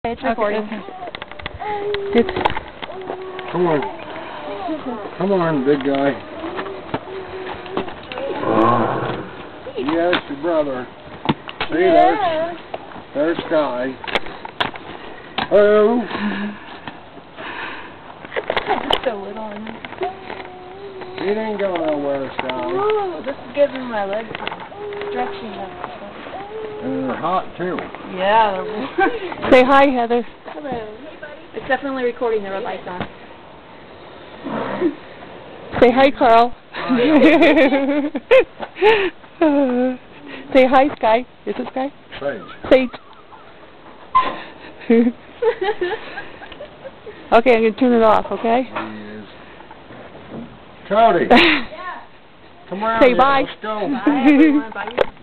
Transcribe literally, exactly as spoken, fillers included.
It's recording. Okay. It's Come on. Come on, big guy. Yes, your brother. See, Yeah. there's, there's Sky. Oh. So little. He ain't going nowhere, Sky. Ooh, this is giving my legs stretching up. And they're hot, too. Yeah. say hi, Heather. Hello. It's definitely recording. There are lights on. Say hi, Carl. Say hi, Sky. Is it Sky? Sage. Sage. Okay, I'm gonna turn it off. Okay. He is. Cody. Yeah. Come around Say here. bye. Let's go. Bye, everyone. Bye.